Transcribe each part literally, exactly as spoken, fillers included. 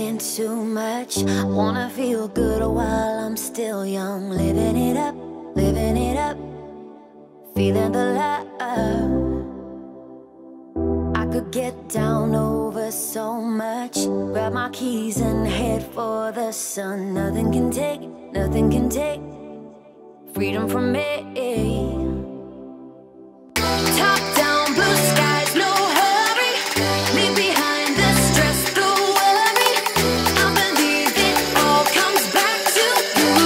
drinking too much. Wanna feel good while I'm still young. Living it up, living it up, feeling the love. I could get down over so much. Grab my keys and head for the sun. Nothing can take, nothing can take freedom from me. Top down, blue skies, no hurry. Leave behind the stress, the worry. I believe it all comes back to you.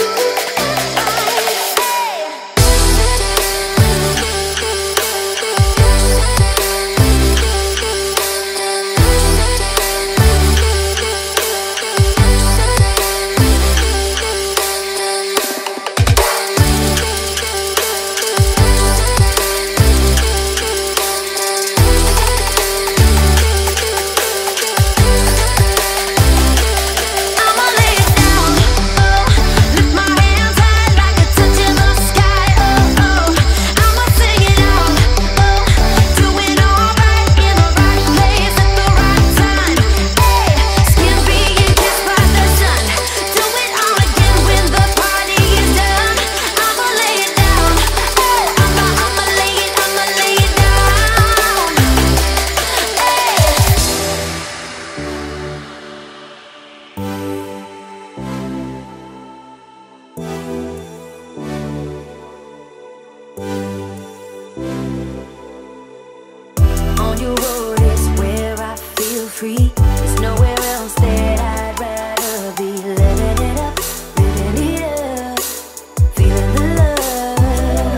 On your road is where I feel free. There's nowhere else that I'd rather be. Living it up, living it up, feeling the love.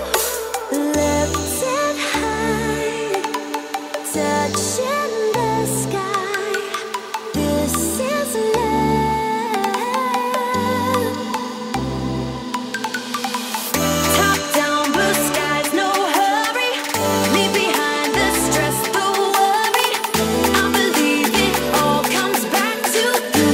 Lifted high, touching the sky. This is love. Top down, blue skies, no hurry. Leave behind the stress, the worry. I believe it all comes back to you.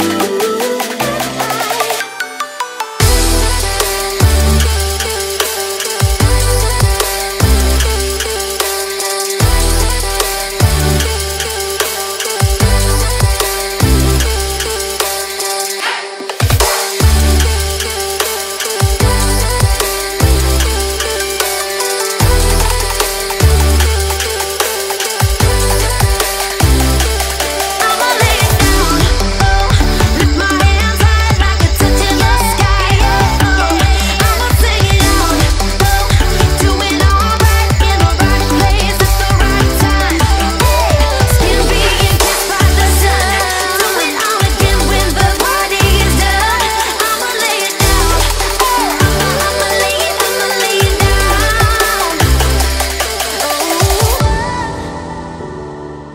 I'ma lay it down, oh, lift my hands high like a touch in the sky, oh, oh. I'ma sing it out, oh, doing alright in the right place at the right time. Skin being kissed by the sun, do it all again when the party is done. I'ma lay it down, oh, I'ma lay it, I'ma lay it down.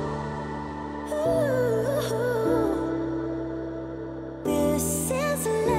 Ooh, this is love.